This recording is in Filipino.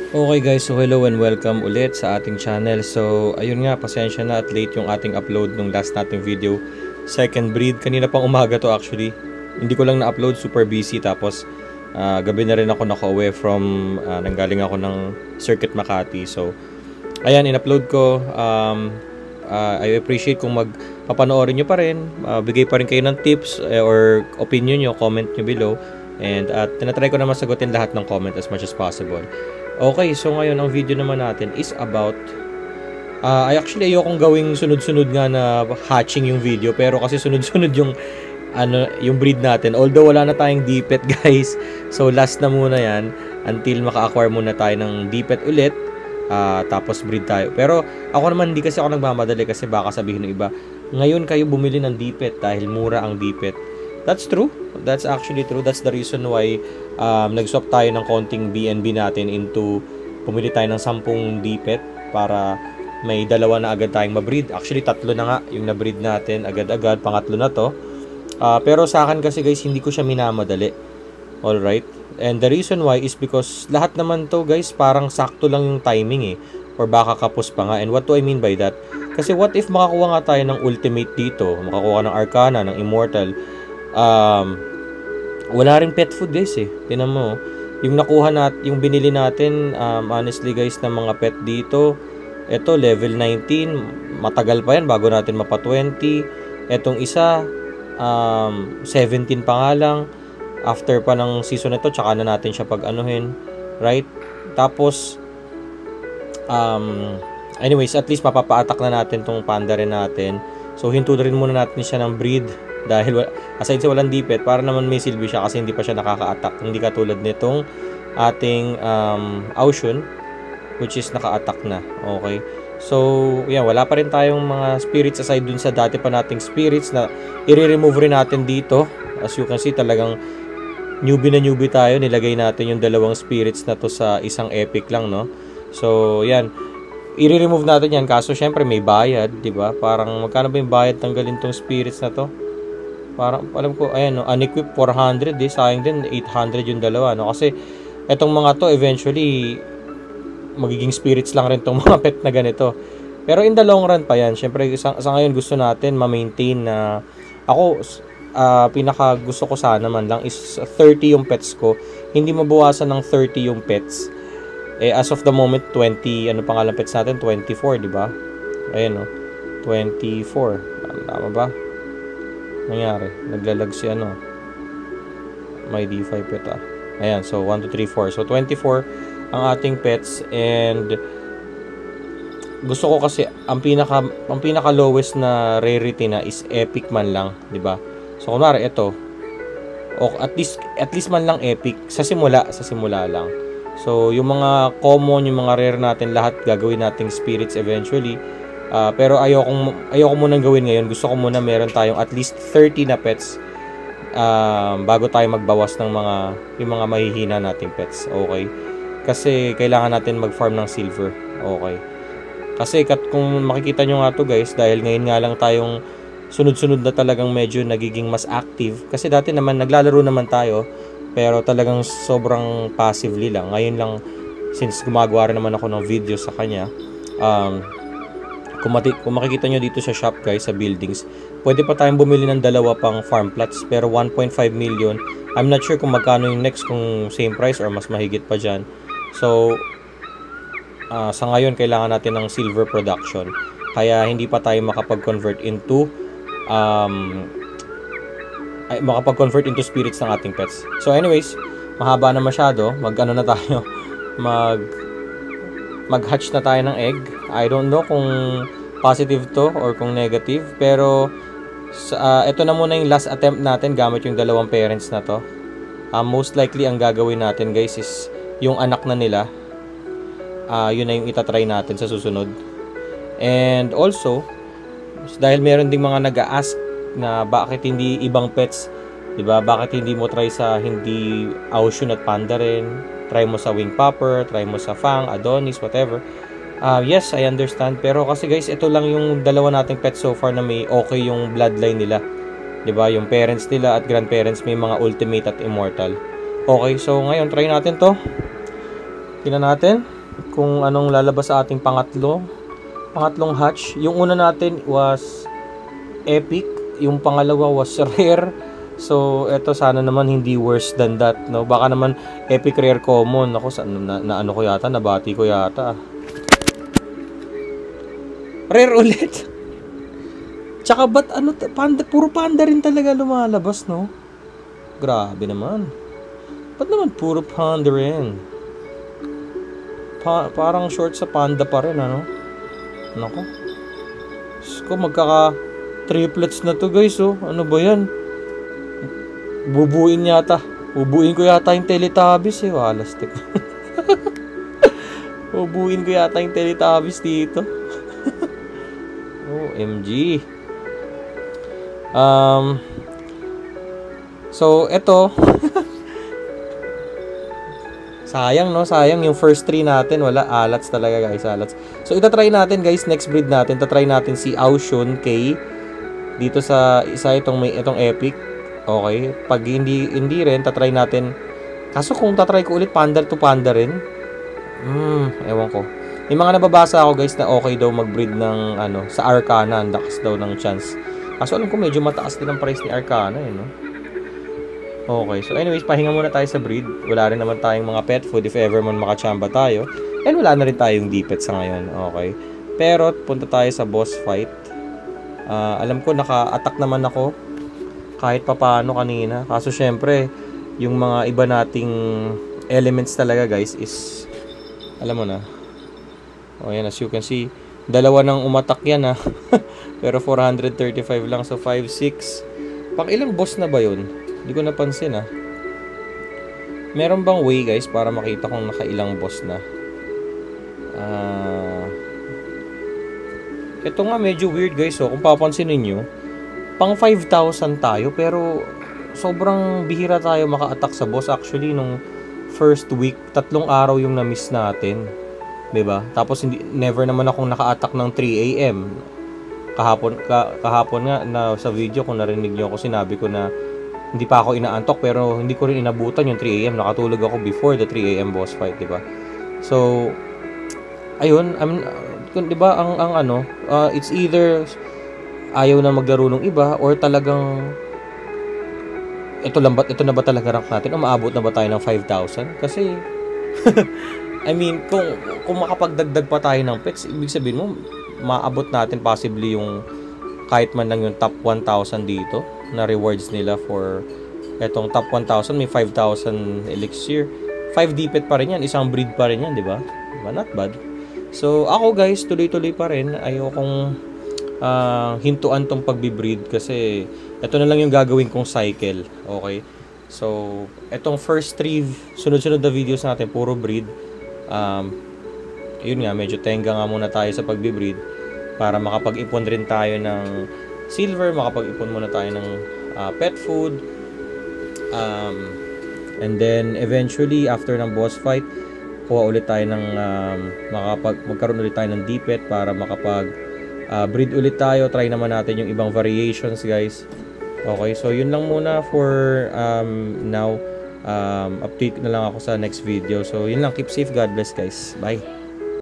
Okay guys, so hello and welcome ulit sa ating channel. So ayun nga, pasensya na at late yung ating upload nung last nating video. Second breed, kanina pang umaga to actually. Hindi ko lang na-upload, super busy. Tapos gabi na rin ako naka-away from, nanggaling ako ng Circuit Makati. So ayan, in-upload ko. I appreciate kung magpapanoorin nyo pa rin. Bigay pa rin kayo ng tips or opinion nyo, comment nyo below. And tinatry ko naman sagutin lahat ng comment as much as possible. Okay, so ngayon ang video naman natin is about ayokong gawing sunod-sunod nga na hatching yung video, pero kasi sunod-sunod yung yung breed natin. Although wala na tayong dpet guys. So last na muna 'yan until maka-acquire muna tayo ng dpet ulit. Tapos breed tayo. Pero ako naman hindi kasi ako nagmamadali kasi baka sabihin ng iba, ngayon kayo bumili ng dpet dahil mura ang dpet. That's true. That's actually true. That's the reason why nag-swap tayo ng konting BNB natin into pumili tayo ng 10 dpet para may dalawa na agad tayong mabreed. Actually, 3 na nga yung nabreed natin agad-agad. Pangatlo na to. Pero sa akin kasi guys, hindi ko siya minamadali. Alright? And the reason why is because lahat naman to guys, parang sakto lang yung timing eh. Or baka kapos pa nga. And what do I mean by that? Kasi what if makakuha nga tayo ng ultimate dito? Makakuha ng arcana, ng immortal. Wala rin pet food guys eh. Tingnan mo, yung nakuha yung binili natin, honestly guys, ng mga pet dito, ito level 19, matagal pa yan bago natin mapa 20. Etong isa 17 pa nga lang, after pa ng season nito tsaka na natin siya pag-anuhin, right? Tapos anyways, at least mapapa-attack na natin tong panda rin natin. So hinto rin muna natin siya ng breed. Dahil aside sa walang dpet, para naman may silbi siya kasi hindi pa siya nakaka-attack. Hindi katulad nitong ating Auction, which is naka-attack na. Okay. So, yan, wala pa rin tayong mga spirits aside dun sa dati pa nating spirits na i-remove rin natin dito. As you can see, talagang newbie na newbie tayo. Nilagay natin yung dalawang spirits na to sa isang epic lang, no? So, yan. I-remove natin yan. Kaso, syempre, may bayad, di ba? Parang, magkano ba yung bayad tanggalin tong spirits na to? Parang, alam ko, ayan, no, unequip 400, sayang din, 800 yung dalawa, no? Kasi, etong mga to, eventually, magiging spirits lang rin tong mga pet na ganito. Pero in the long run pa yan, syempre, sa ngayon gusto natin ma-maintain na, ako, pinaka gusto ko sana man lang is 30 yung pets ko. Hindi mabawasan ng 30 yung pets. As of the moment, 20, ano pangalan pets natin? 24, di ba? Ayan, no? 24. Tama ba? Nangyari, naglalag si MY DEFI PET Ayan, so 1, 2, 3, 4. So 24 ang ating pets, and gusto ko kasi ang pinaka lowest na rarity na is epic man lang, 'di ba? So kunwari ito, o at least man lang epic sa simula lang. So yung mga common, yung mga rare natin, lahat gagawin nating spirits eventually. Pero ayoko munang gawin ngayon. Gusto ko muna meron tayong at least 30 na pets bago tayo magbawas ng yung mga mahihina nating pets. Okay? Kasi kailangan natin mag-farm ng silver. Okay? Kasi kung makikita nyo nga to guys, dahil ngayon nga lang tayong sunod-sunod na talagang medyo nagiging mas active. Kasi dati naman naglalaro naman tayo, pero talagang sobrang passively lang. Ngayon lang, since gumagawa rin naman ako ng video sa kanya, kung makikita nyo dito sa shop guys, sa buildings, pwede pa tayong bumili ng dalawa pang farm plots, pero 1.5 million. I'm not sure kung magkano yung next, kung same price or mas mahigit pa dyan. So sa ngayon kailangan natin ng silver production, kaya hindi pa tayo makapag-convert into spirits ng ating pets. So anyways, mahaba na masyado, mag-ano na tayo, mag-hatch na tayo ng egg. I don't know kung positive to or kung negative, pero ito na muna yung last attempt natin gamit yung dalawang parents na to. Most likely ang gagawin natin guys is yung anak na nila, yun na yung itatry natin sa susunod. And also, dahil meron ding mga nag-a-ask na bakit hindi ibang pets, diba? Bakit hindi mo try sa hindi Auction at panda rin? Try mo sa wing popper, try mo sa fang, adonis, whatever. Yes, I understand. Pero kasi guys, ito lang yung dalawa nating pets so far na may okay yung bloodline nila. 'Di ba? Yung parents nila at grandparents may mga ultimate at immortal. Okay, so ngayon try natin 'to. Tingnan natin. kung anong lalabas sa ating pangatlong hatch. Yung una natin was epic, yung pangalawa was rare. So eto, sana naman hindi worse than that, no? Baka naman epic, rare, common. Ako na ano ko yata, nabati ko yata. Rare ulit. Tsaka ba't ano, puro panda rin talaga lumalabas, no? Grabe naman. Ba't naman puro panda rin? Parang short sa panda pa rin, ano? Nako. So, magkaka-triplets na to, guys, oh. Ano ba yan? Bubuin ko yata yung Teletubbies, eh. Walastik. Bubuin ko yata yung Teletubbies dito. OMG. So, eto. Sayang, no? Sayang yung first 3 natin. Wala. Alats talaga, guys. Alats. So, itatry natin, guys. Next breed natin. Itatry natin si Aushun K. Dito sa isa itong epic. Okay. Pag hindi rin, tatry natin. Kaso kung tatry ko ulit, panda to panda rin. Ewan ko. May mga nababasa ako, guys, na okay daw mag-breed ng, sa Arcana. Ang lakas daw ng chance. Kaso alam ko, medyo mataas din ang price ni Arcana, no? Okay, so anyways, pahinga muna tayo sa breed. Wala rin naman tayong mga pet food if ever man makachamba tayo. And wala na rin tayong dpet sa ngayon. Okay. Pero punta tayo sa boss fight. Alam ko naka-attack naman ako kahit papaano kanina. Kaso syempre, yung mga iba nating elements talaga, guys, is alam mo na. Oh, yan, as you can see, dalawa nang umatak yan, ha. Pero 435 lang, so 5, 6. Pang ilang boss na ba yun? Hindi ko napansin, ha. Meron bang way, guys, para makita kung nakailang boss na? Ito nga medyo weird, guys. So, kung papansin niyo, pang 5,000 tayo, pero sobrang bihira tayo maka-attack sa boss. Actually, nung first week, 3 araw yung na-miss natin. 'Di ba? Tapos never naman akong naka-attack ng 3 AM. Kahapon nga na sa video kung narinig niyo ako, sinabi ko na hindi pa ako inaantok, pero hindi ko rin inabutan yung 3 AM. Nakatulog ako before the 3 AM boss fight, 'di ba? So ayun, di ba it's either ayaw na maglaro ng iba or talagang ito na ba talaga rank natin? O maabot na ba tayo ng 5,000? Kasi I mean, kung makapagdagdag pa tayo ng pets, ibig sabihin mo, maabot natin possibly yung kahit man lang yung top 1,000 dito na rewards nila for etong top 1,000. May 5,000 elixir. 5 dpet pa rin yan. Isang breed pa rin yan, di ba? Diba? Not bad. So, ako, guys, tuloy-tuloy pa rin. Ayokong hintuan tong pagbibreed kasi ito na lang yung gagawin kong cycle. Okay? So, etong first 3 sunod-sunod na videos natin, puro breed. Yun nga, medyo tenga nga muna tayo sa pagbibreed para makapag-ipon rin tayo ng silver, makapag-ipon muna tayo ng pet food. And then, eventually, after ng boss fight, kuha ulit tayo ng magkaroon ulit tayo ng dpet para breed ulit tayo. Try naman natin yung ibang variations, guys. Okay, so yun lang muna for now. Update na lang ako sa next video. So yun lang, keep safe, God bless, guys. Bye.